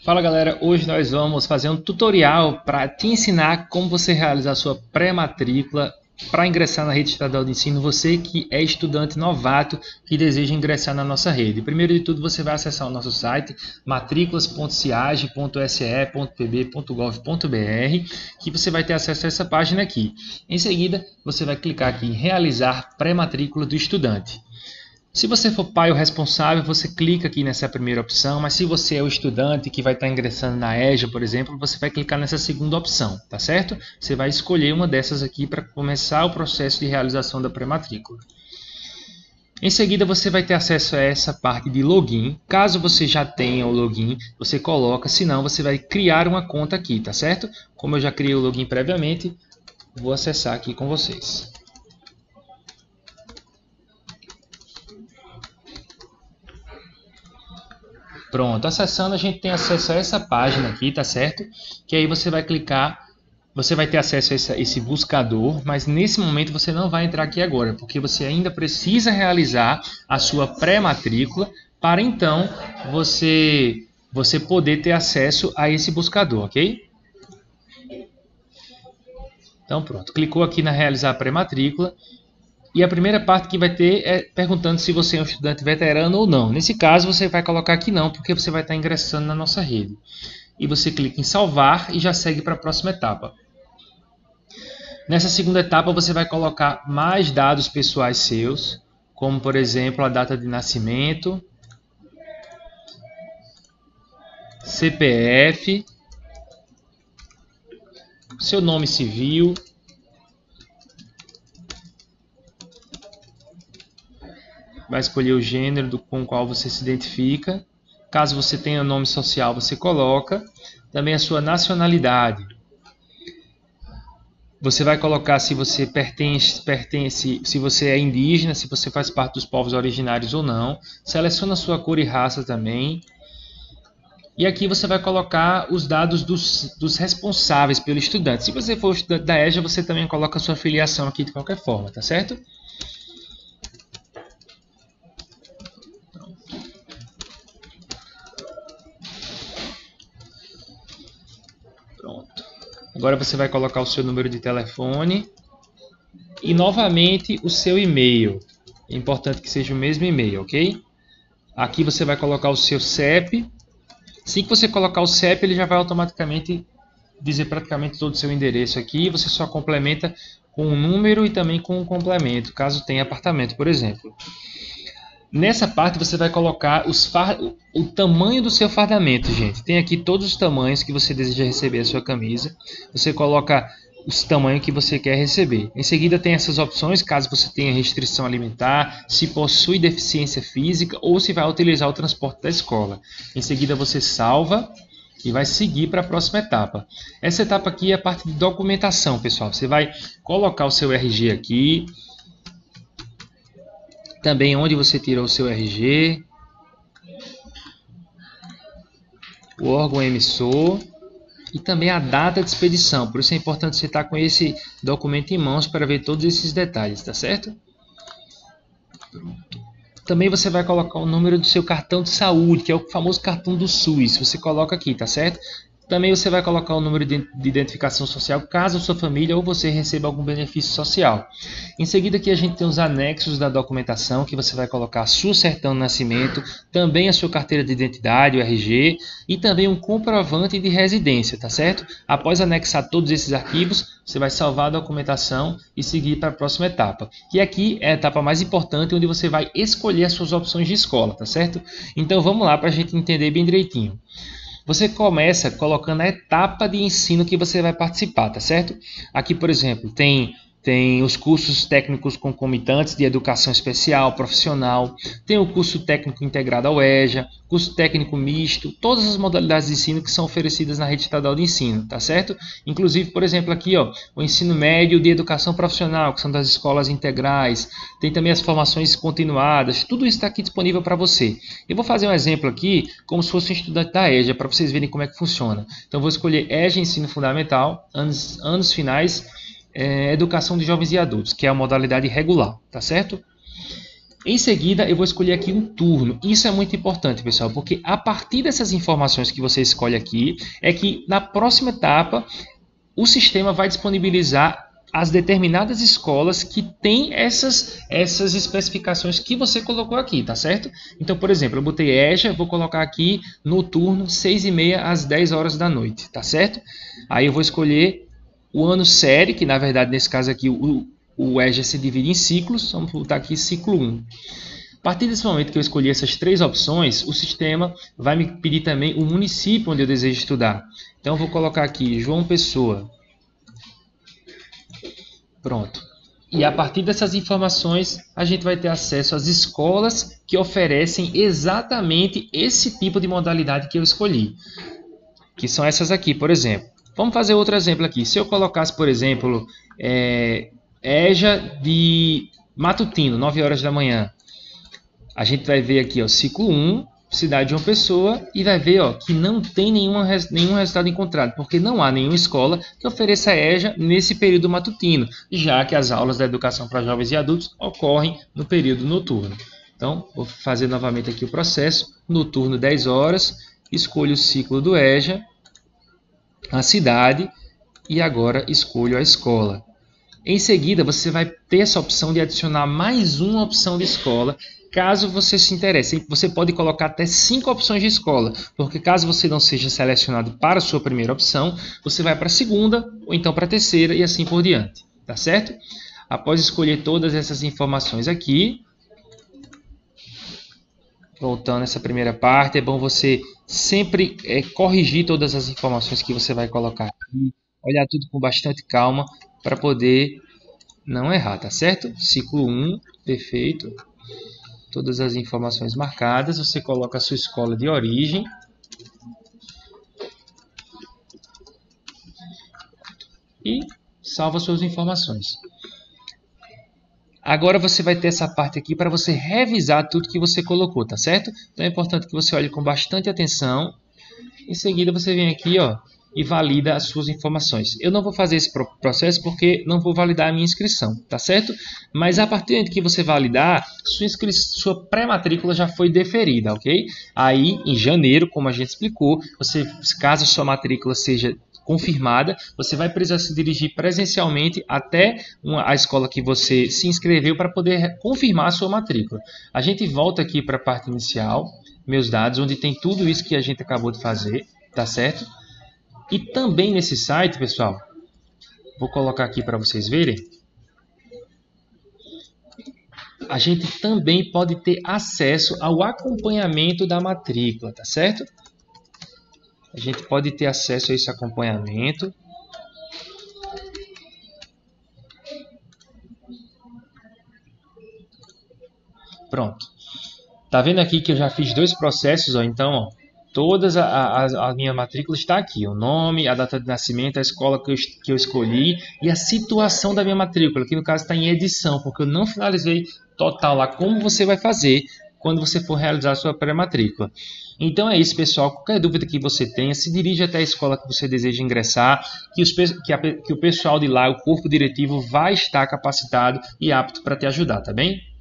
Fala galera, hoje nós vamos fazer um tutorial para te ensinar como você realizar a sua pré-matrícula para ingressar na rede estadual de ensino, você que é estudante novato que deseja ingressar na nossa rede. Primeiro de tudo, você vai acessar o nosso site matriculas.ciage.se.pb.gov.br, que você vai ter acesso a essa página aqui. Em seguida, você vai clicar aqui em realizar pré-matrícula do estudante. Se você for pai ou responsável, você clica aqui nessa primeira opção, mas se você é o estudante que vai estar ingressando na EJA, por exemplo, você vai clicar nessa segunda opção, tá certo? Você vai escolher uma dessas aqui para começar o processo de realização da pré-matrícula. Em seguida, você vai ter acesso a essa parte de login. Caso você já tenha o login, você coloca, senão você vai criar uma conta aqui, tá certo? Como eu já criei o login previamente, vou acessar aqui com vocês. Pronto, acessando a gente tem acesso a essa página aqui, tá certo? Que aí você vai clicar, você vai ter acesso a esse buscador, mas nesse momento você não vai entrar aqui agora, porque você ainda precisa realizar a sua pré-matrícula para então você poder ter acesso a esse buscador, ok? Então pronto, clicou aqui na realizar a pré-matrícula. E a primeira parte que vai ter é perguntando se você é um estudante veterano ou não. Nesse caso, você vai colocar aqui não, porque você vai estar ingressando na nossa rede. E você clica em salvar e já segue para a próxima etapa. Nessa segunda etapa, você vai colocar mais dados pessoais seus, como por exemplo a data de nascimento, CPF, seu nome civil, vai escolher o gênero com o qual você se identifica. Caso você tenha nome social, você coloca. Também a sua nacionalidade. Você vai colocar se você pertence, se você é indígena, se você faz parte dos povos originários ou não. Seleciona a sua cor e raça também. E aqui você vai colocar os dados dos responsáveis pelo estudante. Se você for estudante da EJA, você também coloca a sua filiação aqui de qualquer forma, tá certo? Agora você vai colocar o seu número de telefone e novamente o seu e-mail. É importante que seja o mesmo e-mail, ok? Aqui você vai colocar o seu CEP. Assim que você colocar o CEP, ele já vai automaticamente dizer praticamente todo o seu endereço aqui. Você só complementa com um número e também com um complemento, caso tenha apartamento, por exemplo. Nessa parte você vai colocar o tamanho do seu fardamento, gente. Tem aqui todos os tamanhos que você deseja receber a sua camisa. Você coloca os tamanhos que você quer receber. Em seguida tem essas opções, caso você tenha restrição alimentar, se possui deficiência física ou se vai utilizar o transporte da escola. Em seguida você salva e vai seguir para a próxima etapa. Essa etapa aqui é a parte de documentação, pessoal. Você vai colocar o seu RG aqui. Também onde você tirou o seu RG, o órgão emissor e também a data de expedição. Por isso é importante você estar com esse documento em mãos para ver todos esses detalhes, tá certo? Pronto. Também você vai colocar o número do seu cartão de saúde, que é o famoso cartão do SUS. Você coloca aqui, tá certo? Também você vai colocar o número de identificação social, caso sua família ou você receba algum benefício social. Em seguida aqui a gente tem os anexos da documentação, que você vai colocar a sua certidão de nascimento, também a sua carteira de identidade, o RG, e também um comprovante de residência, tá certo? Após anexar todos esses arquivos, você vai salvar a documentação e seguir para a próxima etapa. E aqui é a etapa mais importante, onde você vai escolher as suas opções de escola, tá certo? Então vamos lá para a gente entender bem direitinho. Você começa colocando a etapa de ensino que você vai participar, tá certo? Aqui, por exemplo, tem os cursos técnicos concomitantes de educação especial, profissional, tem o curso técnico integrado ao EJA, curso técnico misto, todas as modalidades de ensino que são oferecidas na rede estadual de ensino, tá certo? Inclusive, por exemplo, aqui, ó, o ensino médio de educação profissional, que são das escolas integrais, tem também as formações continuadas, tudo isso está aqui disponível para você. Eu vou fazer um exemplo aqui, como se fosse um estudante da EJA, para vocês verem como é que funciona. Então, vou escolher EJA Ensino Fundamental, anos finais, Educação de Jovens e Adultos, que é a modalidade regular, tá certo? Em seguida, eu vou escolher aqui um turno. Isso é muito importante, pessoal, porque a partir dessas informações que você escolhe aqui, é que na próxima etapa, o sistema vai disponibilizar as determinadas escolas que têm essas especificações que você colocou aqui, tá certo? Então, por exemplo, eu botei EJA, vou colocar aqui no turno 6h30 às 10 horas da noite, tá certo? Aí eu vou escolher o ano série, que na verdade nesse caso aqui o EJA se divide em ciclos, vamos botar aqui ciclo 1. A partir desse momento que eu escolhi essas 3 opções, o sistema vai me pedir também o município onde eu desejo estudar. Então eu vou colocar aqui João Pessoa. Pronto. E a partir dessas informações, a gente vai ter acesso às escolas que oferecem exatamente esse tipo de modalidade que eu escolhi. Que são essas aqui, por exemplo. Vamos fazer outro exemplo aqui. Se eu colocasse, por exemplo, EJA de matutino, 9 horas da manhã. A gente vai ver aqui, ó, ciclo 1, cidade de João Pessoa, e vai ver, ó, que não tem nenhum resultado encontrado, porque não há nenhuma escola que ofereça EJA nesse período matutino, já que as aulas da educação para jovens e adultos ocorrem no período noturno. Então, vou fazer novamente aqui o processo, noturno 10 horas, escolho o ciclo do EJA, a cidade, e agora escolho a escola. Em seguida, você vai ter essa opção de adicionar mais uma opção de escola, caso você se interesse. Você pode colocar até 5 opções de escola, porque caso você não seja selecionado para a sua primeira opção, você vai para a segunda ou então para a terceira e assim por diante, tá certo? Após escolher todas essas informações aqui, voltando essa primeira parte, é bom você sempre corrigir todas as informações que você vai colocar aqui, olhar tudo com bastante calma para poder não errar, tá certo? Ciclo 1, perfeito. Todas as informações marcadas, você coloca a sua escola de origem. E salva suas informações. Agora você vai ter essa parte aqui para você revisar tudo que você colocou, tá certo? Então é importante que você olhe com bastante atenção. Em seguida você vem aqui, ó, e valida as suas informações. Eu não vou fazer esse processo porque não vou validar a minha inscrição, tá certo? Mas a partir de que você validar, sua pré-matrícula já foi deferida, ok? Aí, em janeiro, como a gente explicou, caso a sua matrícula seja confirmada, você vai precisar se dirigir presencialmente até a escola que você se inscreveu para poder confirmar a sua matrícula. A gente volta aqui para a parte inicial, meus dados, onde tem tudo isso que a gente acabou de fazer, tá certo? E também nesse site, pessoal, vou colocar aqui para vocês verem, a gente também pode ter acesso ao acompanhamento da matrícula, tá certo? A gente pode ter acesso a esse acompanhamento. Pronto. Tá vendo aqui que eu já fiz 2 processos, ó, então, ó, todas a minha matrícula está aqui, o nome, a data de nascimento, a escola que eu escolhi e a situação da minha matrícula, que no caso está em edição, porque eu não finalizei total lá como você vai fazer quando você for realizar a sua pré-matrícula. Então é isso, pessoal. Qualquer dúvida que você tenha, se dirija até a escola que você deseja ingressar, que o pessoal de lá, o corpo diretivo, vai estar capacitado e apto para te ajudar, tá bem?